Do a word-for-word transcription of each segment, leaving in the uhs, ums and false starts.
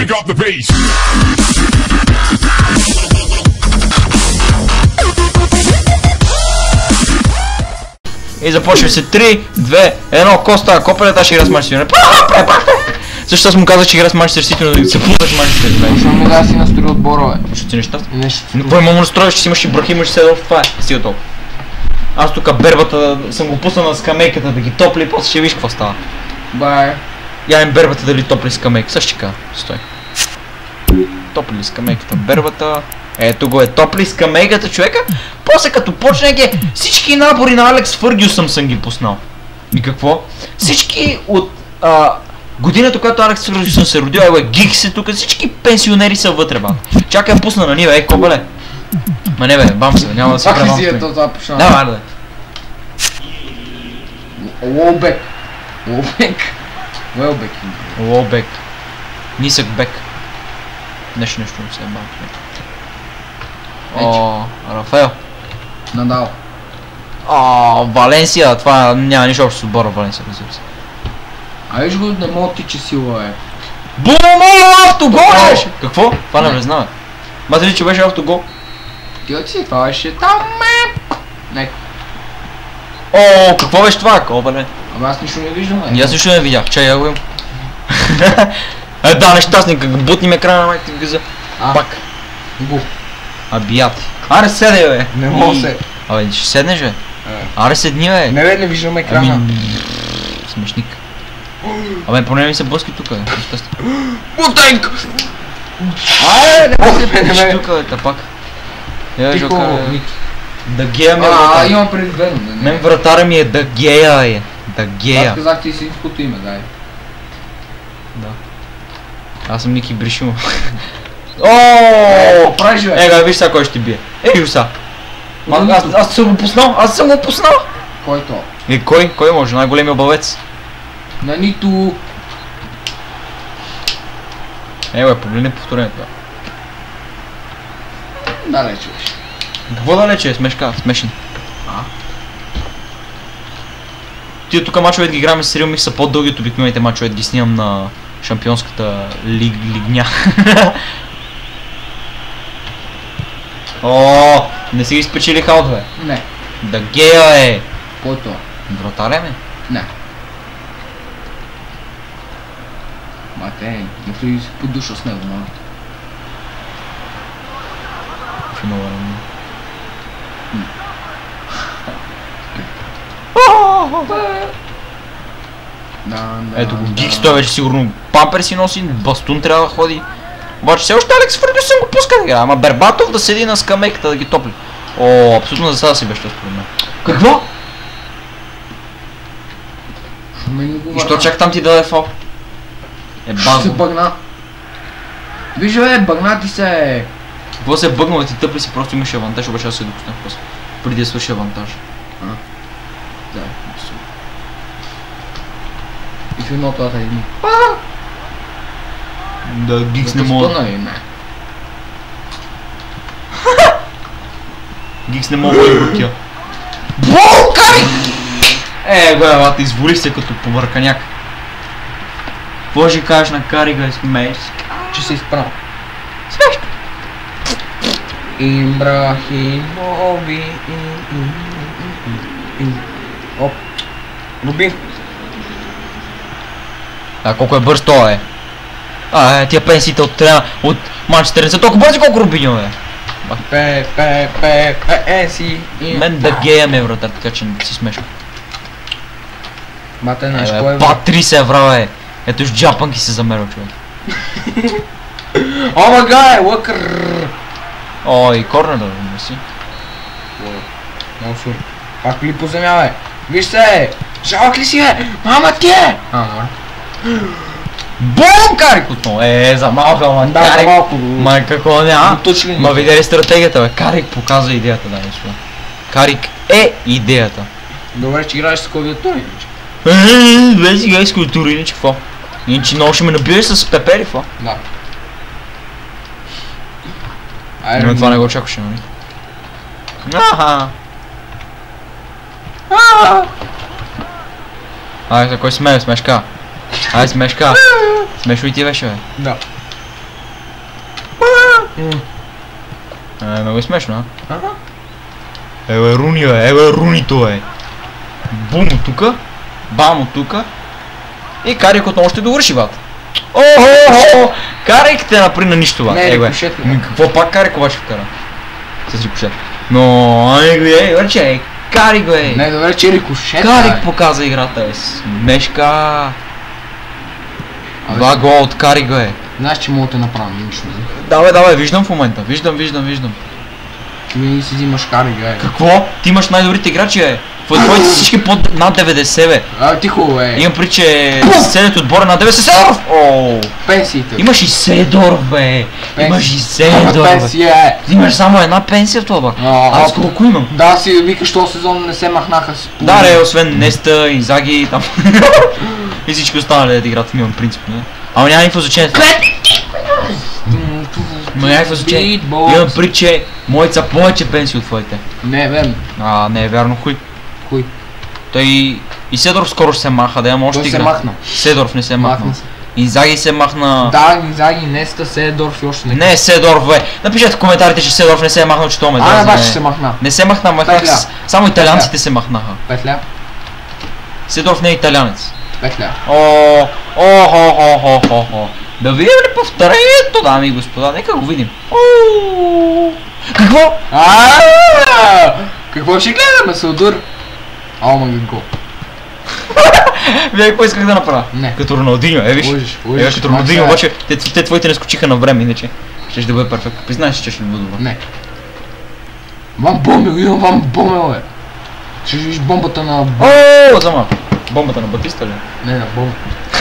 Crank up the bass. И започва се три, две, едно, Коста, Копелета ще игра с Манчестър. Защо аз му казах, че игра с Манчестър Сити, но да се пуснат с Манчестър. Защо не да си настрои отбора, бе? Ще ти неща? Нещо. Но кой му настроиш, че си имаш Ибрахимович седел в това е. Стига толкова. Аз тук бербата съм го пуснал на скамейката да ги топли и после ще виж какво става. Бай. Я им бербата дали топли скамейка. Също така, стой. Топли скамейката, бербата. Ето го е, топли скамейката, човека. После като почне ге, всички набори на Алекс Фъргюсън съм ги пуснал. И какво? Всички от а, годината, когато Алекс Фъргюсън се родил, ево е Гикс е тук, всички пенсионери са вътре, ба. Чакай я пусна на нива, ей, кобеле. Ма не бе, бам се, няма да се Пак ли пребам си с е мен. то това почна? Да, варда. Лоубек. Лоубек. Уелбек. Лоубек. Нисък бек. Нещо нещо не се е бам. О, Рафаел. Надал. О, Валенсия, това няма нищо общо с отбора Валенсия, разбира се. А виж го, не мога тича сила, е. Бумо, автогол Какво? беше! Какво? Това не признава. Мате ли, че беше автогол? Ти отси, това беше там, ме. Не. О, какво беше това? Кобеле. Ама аз нищо не виждам, е. И аз нищо не видях, чай я го имам. Е, да, нещастник, бутни ме края на майка гъза. А. Пак. Гу. Абият. Аре седе, бе. Не мога се. Абе, ще седнеш, бе. Е. Аре седни, бе. Не бе, не виждам екрана. Ами, смешник. Абе, поне ми се блъски тук, бе. Бутенк! Ай, не мога се, не Ще бе. тук, бе, тапак. Я Тихо, жока, Ники. да гея ми е А, вратар. имам предвидено. Мен вратаря ми е да гея, е. Да гея. Аз казах ти истинското име, дай. Да. Аз съм Ники Бришимов. Ооо! Правиш, бе. Ега, виж сега кой ще ти бие. Ей, виж сега. Ма, Аз, аз съм го пуснал, аз съм го пуснал. Кой то? Е, кой? Кой може? Най-големия бълвец. На нито... Е, бе, погледни повторението. Далече беше. Какво далече е? Смешка, смешен. А? Тия тук мачовете ги играме с Рил Мих са по-дълги от обикновените мачовете, ги снимам на шампионската лиг, лигня. О, не си ги спечели хаут, бе. Не. Да гея е. Кой то? Вратаря ме. Не. Мате, не влизай по душа с него, моля. Финоварен. Да, да, Ето го, да. Гикс, той вече сигурно пампер си носи, бастун трябва да ходи. Обаче все още Алекс Фъргюсън го пуска да игра, ама Бербатов да седи на скамейката да ги топли. О, абсолютно за сега си беше според мен. Какво? Мен не го И що върна. чак там ти даде фал? Е, Ще се базо. бъгна. Виж, бе, бъгна ти се. Какво се е бъгнал, ти тъпли си, просто имаш авантаж, обаче аз се допуснах после. Преди да свърши авантаж. Да, абсолютно. И в едното ата едни. Да, Гикс не Да мога. спъна ли? Не. Гикс не мога да блокира. Болкай! Е, бе, бата, изволи се като побърканяк. Какво ще кажеш на Карига, смееш? Че се изправя. Смешно. Ибрахимови. Оп. Рубин. А колко е бърз той е? А, е, тия пенсиите от трябва от Манчестър не са толкова бързи, колко Рубиньо е. Пе, пе, пе, пе, е, си. Мен да гея ме вратар, така че не си смешно. Мате, знаеш Е, кой е? бе, па трийсет евро е. Ето с джапанки се замерва човек. О, мага е, лъкър. О, и корнера не си. Много сур. Пак ли по земя, бе? Виж се! Жалък ли си, бе? Мама ти е! А, мора. Бум, Карик отново! Е, за малко, ама Да, за Карик. малко. Ма какво няма? Точно Ма видя ли стратегията, бе? Карик показва идеята, да, нещо. Карик е идеята. Добре, че играеш с клавиатура, иначе. Еее, вече играй с култура, иначе какво? Иначе много ще ме набиеш с пепери, какво? Да. Но това не го очакваше, нали? Аха! Ай, за кой смее, смешка? Ай, смешка! Смешо и ти беше, бе. Да. Е, много е смешно, а? Ага. Еве Руни, бе, еве Рунито, е. Бум от тука, бам от тука. И Карик отново ще довърши, бат. О-хо-хо! Карик те направи на нищо, бат. Не, Е, бе. рикошет ли? Ми, какво пак Карик обаче вкара? С рикошет. Но, ай го е, вече е. Карик го е. Не, добре, че рикошет. Карик показа играта, е. Смешка. Два гола от Карик го е. Знаеш, че мога да направя нищо. Давай, давай, виждам в момента. Виждам, виждам, виждам. Ти винаги си взимаш Карик, бе. Какво? Ти имаш най-добрите играчи, е. Твоите са всички под над деветдесет, бе. А, тихо, бе. Имам при, че седят отбора на деветдесет. Седоров! Ооо! Пенсиите. Имаш и Седоров, бе! Имаш и Седоров, бе! Пенсия, е. Ти имаш само една пенсия в това, бе! А, Аз колко имам? Да, си викаш, този сезон не се махнаха с... Да, ре, освен Неста, Инзаги и там. И всички останали да играят, имам принцип, не? Ама няма никакво значение. Ма няма никакво значение. Имам при, че моите са повече пенсии от твоите. Не, бе. А, не е вярно, хуй. Хуй. Той и Седоров скоро ще се маха, да имам още Той игра. се махна. Седоров не се махна. Махна се. Инзаги се махна. Да, Инзаги, Неста, Седоров и още не. Не, Седоров, бе. Напишете в коментарите, че Седоров не се е махнал, че то ме А, дразни, баче бе. се махна. Не се махна, махнаха Петля. с... Само италианците се махнаха. Петля. Седоров не е италианец. Петля. О, о, хо, хо, хо, хо, хо. Да видим ли повторението, дами и господа? Нека го видим. О, какво? Ааа! Какво ще гледаме, Саудур? О, ма го. Вие какво исках да направя? Не. Като Роналдиньо, е виж. Лъжиш, Е, лъжиш. като Роналдиньо, обаче те, те твоите не скочиха на време, иначе. Ще да бъде перфектно. Признаеш, че ще бъде добро. Не. Ван Бомел, имам Ван Бомел, бе. Ще виж бомбата на... О, за малко. Бомбата на Батиста ли? Не, на бомба.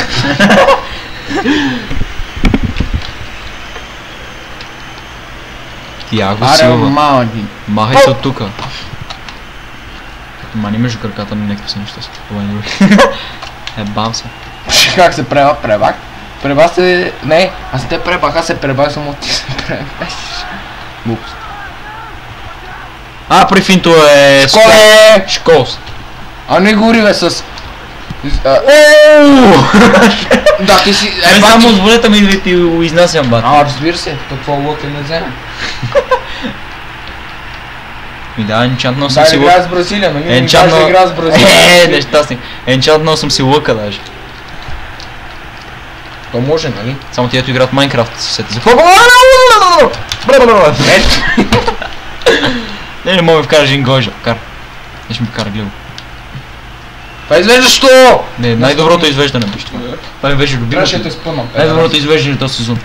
Тиаго Аре, Силва. маги. Махай се от тука. Мани между краката на някакви са неща. Това е други. Е, бам се. Как се преба? Пребак? Преба се... Не, аз те пребах, аз се пребах, само ти се пребаш. Глупост. А, при финто е... Школе! Школс. А не говори, бе, с... А, Да, ти си... Е, Е, само бати... с волета ми да ти го изнасям, бат. А, разбира се, то това лъка не вземе. Ми да, енчантнал съм Дай си да лъка. играя с Бразилия, нали? Не Енчантнал... кажеш да играя с Бразилия. Е, нещастник. Енчантнал съм си лъка даже. То може, нали? Само ти ето играят Майнкрафт, се сети за... Не, не мога ми вкараш един гойжа, кар. Не ще ми вкара, гледай. Това извеждаш то! Не, най-доброто извеждане беше това. Това ми беше любимото. Трябваше да те спънам. Най-доброто извеждане този сезон.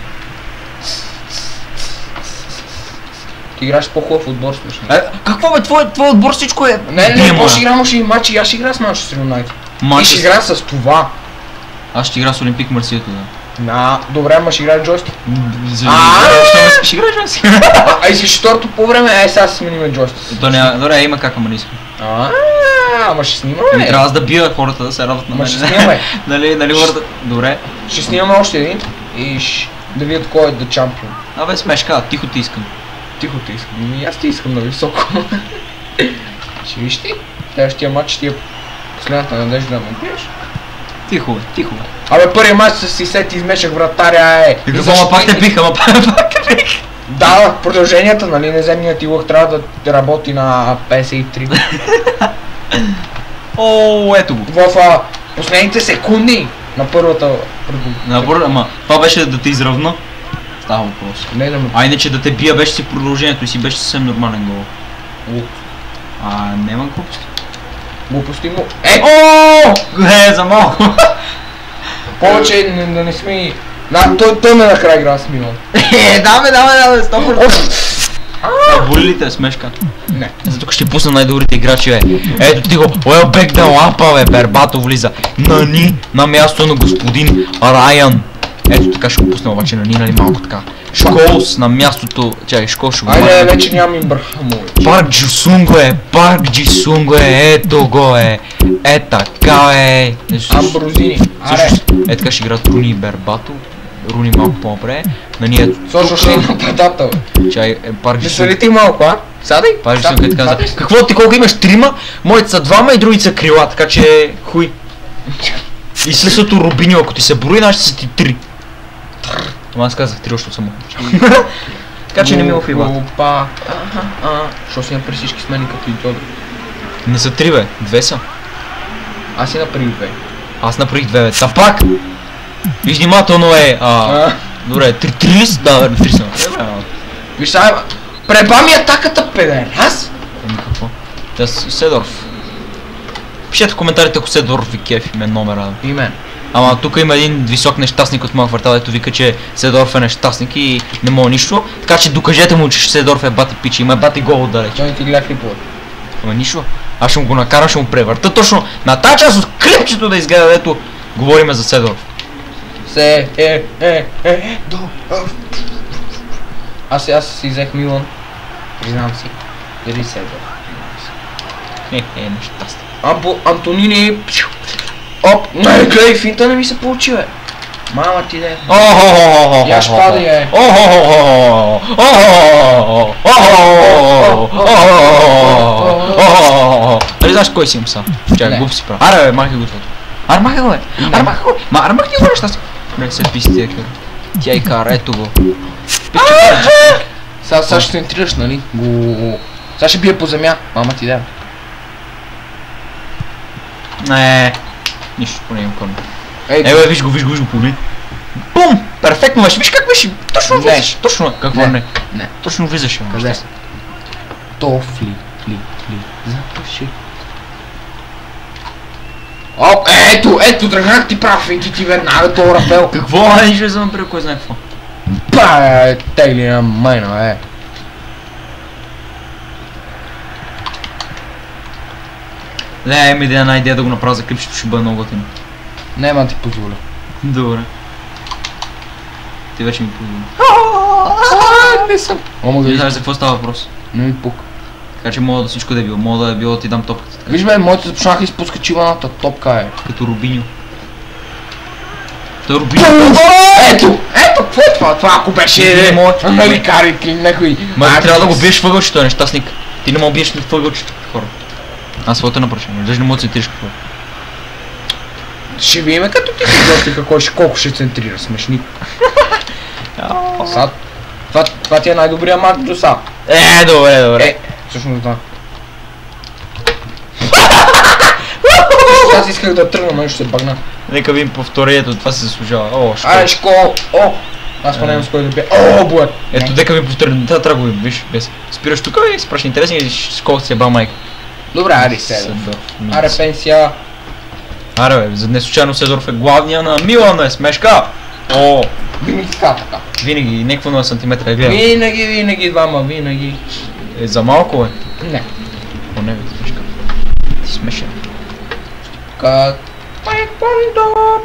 Ти играеш с по-хубав отбор, слушай. Е, какво бе, твой, твой отбор всичко е... Не, не, Дема. може игра, може и матчи, аз ще игра с Манчестър Юнайтед. Ти Манчестър- ще игра с това. Аз ще игра с Олимпик Марсието, да. На, добре, ама ще играе джойстик. А, ще играеш аз. А, а и си четвърто по време, ай сега си смениме джойстик. То няма, добре, има как, ама не искам. А, ама ще Ами снимаме. трябва аз да бия хората да се радват на Ама мен. ще снимаме. Нали, нали хората... Добре. Ще снимаме още един и ще да видят кой е да чампион. Абе, смешка, тихо ти искам. Тихо ти искам. И аз ти искам на високо. Ще виж ти? Следващия матч ще е последната надежда да ме биеш. Тихо, бе, тихо. Абе, първият матч с си сет измешах вратаря, е. И какво, ама пак те биха, ама пак те биха. Да, продълженията, нали, неземният ти лък трябва да работи на петдесет и три. О, ето го. В а, последните секунди на първата... Набор, ама това беше да те изравна. Става въпрос. Не да ме... А иначе да те бия беше си продължението и си беше съвсем нормален гол. Глуп. А, няма глупости. Глупости му... Е! О, е, за малко. Повече не, да не сми... Да, той, той ме накрая игра с Милан. Е, давай, давай, давай, сто процента. Боли ли те смешка? Не. За тук ще пусна най-добрите играчи, бе. Ето ти го, Уелбек да лапа, бе, Бербато влиза. Нани на място на господин Райан. Ето така ще го пусна, обаче Нани, нали малко така. Школс на мястото, чакай, Школс ще го Айде, махна. вече нямам Ибрахимович. Парк Джисунго е, Парк Джисунго е, ето го е. Е така е. Амброзини. Аре. Е така ще играят Руни и Бербато. Руни малко по-напред. Нани е Сочно ще има нападател, бе. чай, е, Парк Не Джисунго. солити малко, а? Садай. Парк Джисунго е така за... Какво ти колко имаш? Трима? Моите са двама и другите са крила, така че хуй. И следството Рубиньо, ако ти се брои, нашите са ти три. Ама аз казах три, защото съм Така че не ми го фибат. Опа. Аха, а. Що си напри всички с мен като идиот? Не са три бе, две са. Аз си направих две. Аз направих две бе, та пак! Виж внимателно е, а... А. Добре, три, три ли са? Да, бе, три са. Виж сега, преба ми атаката, педер. Аз? Ами какво? Тя с Седоров. Пишете в коментарите, ако Седоров ви кефи, мен номера. И мен. Ама тук има един висок нещастник от моя квартал, ето вика, че Седоров е нещастник и не мога нищо. Така че докажете му, че Седоров е бати пичи, има бати гол отдалеч. Той ти гледа клипове. Ама нищо. Аз ще му го накарам, ще му превърта точно на тази част от клипчето да изгледа, дето говориме за Седоров. Се, е, е, е, до. Аз аз си взех Милан. Признам си. Дали Седор. Е, е, нещастник. Ампо, Антонини. Оп, не, гледай, финта не ми се получи, бе. Мама ти де. Охо-хо-хо-хо-хо-хо. Я ще пади, е. Охо-хо-хо-хо-хо. Охо-хо-хо-хо. Охо-хо-хо-хо. Нали знаеш кой си им са? Чакай, Не. глуп си прав. Аре бе, махай го това. Аре махай го бе. Аре махай го. Ма, аре махай го нещастник. Не се писи тия кър. Тя и кара, ето го. Сега сега ще центрираш, нали? Го. Сега ще бие по земя. Мама ти де. Не. Нищо, поне имам корно. Ей, Е, бе, виж го, виж го, виж го, погледни. Бум! Перфектно беше, виж как беше, точно Не. влизаш, точно, какво Не. не? Не. Точно влизаш, бе, Къде? нещастник. Тофли, ли, ли, запуши. Оп, ето, ето, тръгнах ти прав и ти ти веднага този рапел. Какво? А, нищо не съм направил, кой знае какво. Па, тегли на майна, е. Не, има идея, една идея да го направя за клипчето, ще бъде много готино. Нема ти позволя. Добре. Ти вече ми позволи. Не съм. Ама Не да знаеш за какво става въпрос. не ми пук. Така че мога да всичко да е било, мога да е било да ти дам топката. Така, Виж бе, моите започнаха изпускат чиваната топка, е. като Рубиньо. Той е Рубиньо. Ето, ето, какво е това? Това ако беше, Не е, мога. нали, карите, някой. Ма А, трябва да го биеш въгълчето, е нещастник. Ти не мога да биеш въгълчето, хора. Аз своето напрашвам, даже не мога да центриш какво. Ще видим като ти си готви какво ще, колко ще центрира, смешни. Сега, това, това ти е най-добрия мак до са. Е, добре, добре. Е, всъщност да. Аз исках да тръгна, но ще се бъгна. Нека видим повторението, това се заслужава. О, школа. Ай, школа, о! Аз поне не с кой да бия. О, бует! Ето, дека ми повторението, трябва трябва да го видим, виж, без. Спираш тук и спраш интересни и сколко си е бал майка. Добре, ари седа. Аре, пенсия. Аре бе, за днес случайно Седоров е главния на Милан, е смешка! О, Винаги така, така. винаги, някакво на сантиметра е гледам. Винаги, винаги двама, винаги. Е, за малко е. Не. О, не бе, смешка. Ти смешен. Кът. Пайквандо.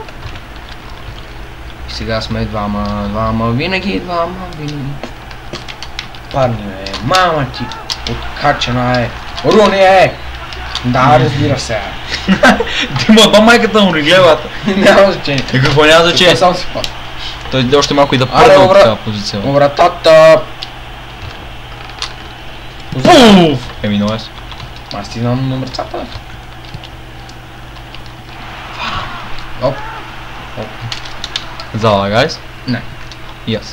И сега сме двама, двама, винаги двама, винаги. Парни е, мама ти. Откачена е. Руни е. Да, разбира се. Ти му ба майката му реглевата. Няма значение. Е, какво няма значение? Само си пак. Той още малко и да Аре, първа от обра- тази позиция. бе. Вратата. Пуф! Еми, много аз. Аз ти знам номерцата, бе. Оп. Зала, гайс? Не. И аз.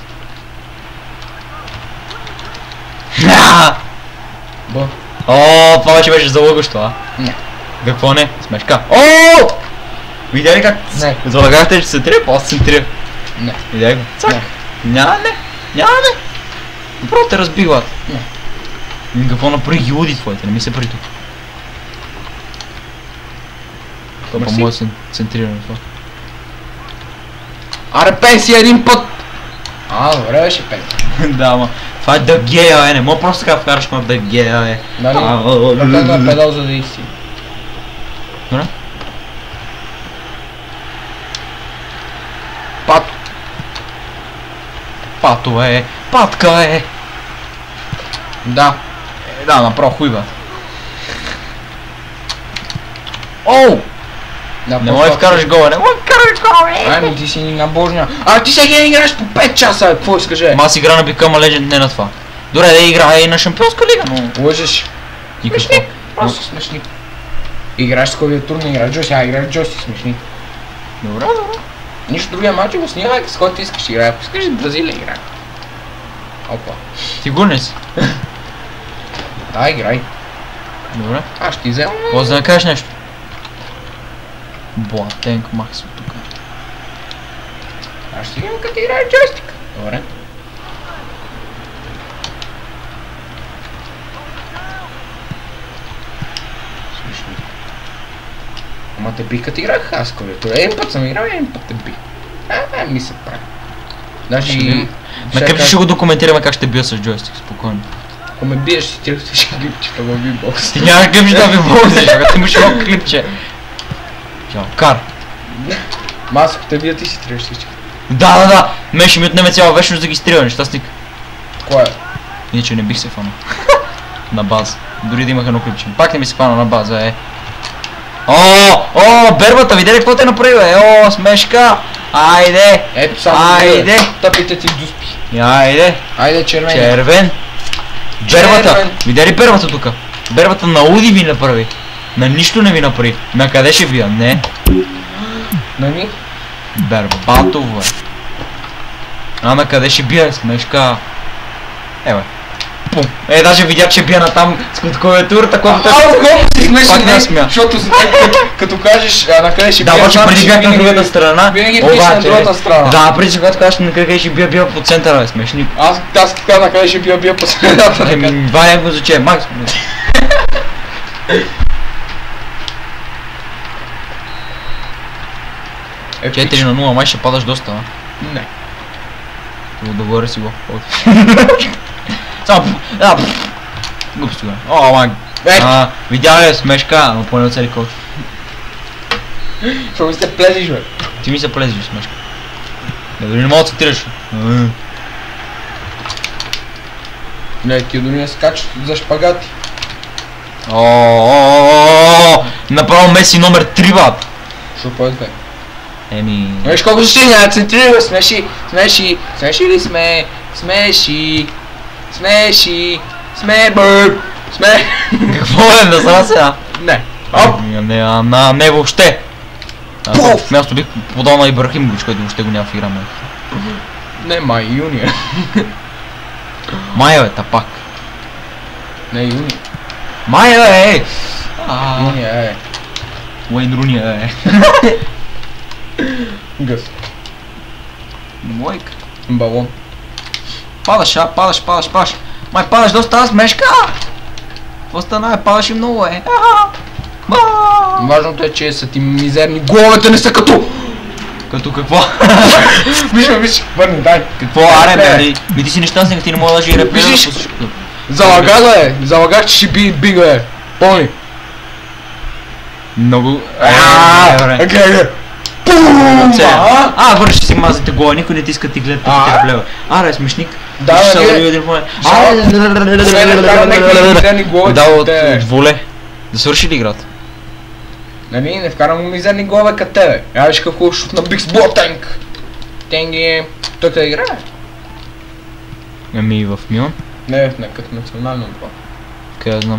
Б. О, това вече беше залъгащо, а? Не. Какво не? Смешка. О! Видя ли как? Не. Залагахте, че се трия, после се трия. Не. Видя ли го? Цак. Не. Няма не. Няма не. Направо те разбиват. Не. Ами какво направи ги луди твоите, не ми се пари тук. Това Мерси. по-моя центриране това. Аре, пенсия един път! А, добре беше пенсия. Да, ама. Това е да гея, е, не мога просто така вкараш на да гея, е. Нали? А, а, а, Така на а, педал за да иси. Добре? Пат. Пато е, патка е. Да. Е, да, направо хуй бе. Оу! Да, Не може да вкараш гола, не може да вкараш гола, Ай, ми ти си на божня. А ти сега играеш по пет часа, какво искаш, е? Ама аз игра на Become a Legend, не на това. Добре, да играя и на Шампионска лига, но... Лъжеш. И какво? Смешни. Просто смешни. Играеш с клавиатура, не играеш джойстик, а играеш джойстик, смешни. Добре, добре. Нищо другия матч го снимай, с който искаш играе. Ако искаш Бразилия играе. Опа. Сигурен си? Да, играй. Добре. Аз ще ти взема. Може да кажеш нещо? Блатенк Макс от тук. Аз ще видим като играе джойстик. Добре. Смешно. Ама те би като играх аз, колето. Един път съм играл, един път те би. А, а, ми се прави. Даже Ще и... видим. Ма как ще го документираме как ще бия с джойстик, спокойно. Ако ме биеш, си ти ще клипчета във вибокс. Ти нямаш клипче да ви боксиш, ако ти имаш едно клипче. Чао, кар. Ма аз ако те бия, ти си трябваш всички. Да, да, да. Мен ще ми отнеме цяла вечност да ги стрива, нещастник. Кой е? Иначе не бих се фанал. На база. Дори да имах едно клипче. Пак не ми се фана на база, е. О, о, бербата, видели какво те направи, бе? О, смешка. Айде. Ето само. Айде. Тъпите ти дуспи. Айде. Айде, червен. Червен. Бербата. Червен. Видели бербата тука? Бербата на уди ви направи. На нищо не ви направи. На къде ще бия? Не. Нани? Берба. Батово е. А на къде ще бия? Смешка. Ева. Пум. Е, даже видя, че бия натам с клавиатурата, която Ау, колко си Пак смешен, не не, смя. защото с- като, като кажеш а, на къде ще Да, бия, обаче знам, преди че бях на винаги- другата страна. Винаги пише на Обаче, другата страна. Да, преди че когато кажеш на къде ще бия, бия по центъра, е смешник. Аз аз така на къде ще бия, бия по средата. Еми, Ваня го заче, Макс. Е, четири на нула, май ще падаш доста, а? Не. Договори си го. Само, да, глупости го. О, май. Е. А, видя ли смешка, но поне оцели коч. Що ми се плезиш, бе? Ти ми се плезиш, смешка. Не, дори не мога да цитираш. Не, ти дори не скачат за шпагати. О, направо Меси номер три, бат. Що по-две? Еми... Виж колко ще няма центрира, смеши, смеши, смеши ли сме, смеши, смеши, сме бър, сме. Какво е, да сама сега? Не. Оп! Не, не, а, на, не въобще. Аз Пуф! в място бих подал на Ибрахимович, който въобще го няма в игра, мен. Не, май, юния. Майя, бе, тапак. Не, юния. Майя, бе, е! А, Юния, е. Уейн Руни, е. Гъс. Мойка. Балон. Падаш, а, падаш, падаш, падаш. Май, падаш доста, аз мешка! Какво стана, е, падаш и много, е. Аха. Ба! Важното е, че са ти мизерни головете, не са като... Като какво? Виж, виж, върни, дай. Какво, аре, бе, ми- ми ти си нещастник, ти не мога да жи репреза. Вижиш? Залагах, бе, залагах, че ще би бига, бе. Помни. Много... Ааа, добре. окей, Пум! Сега. А, върши си мазите гола, никой не ти иска ти гледа А? тъпите плева. Аре, смешник. Да, Виж, бе, сега ние- да ви един момент. Жал- А, Освен да правя някакви мизерни голове, Да, от, те- от воле. Да свърши ли играта? Нали, не вкарам мизерни голове като тебе. Я виж какво шут на Бикс Ботенг. Тенги... Той къде играе? Ами в Милан? Не, не, като национално това. Къде я знам.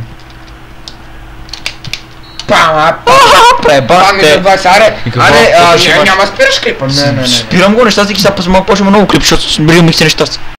Пам, Пребахте! за двайсет, аре, И какво? аре, а, Какво ще ня- имаш? няма спираш клипа, не, не, не. Спирам го нещастник и сега пък малко почваме много клип, защото смирил ми се нещастник.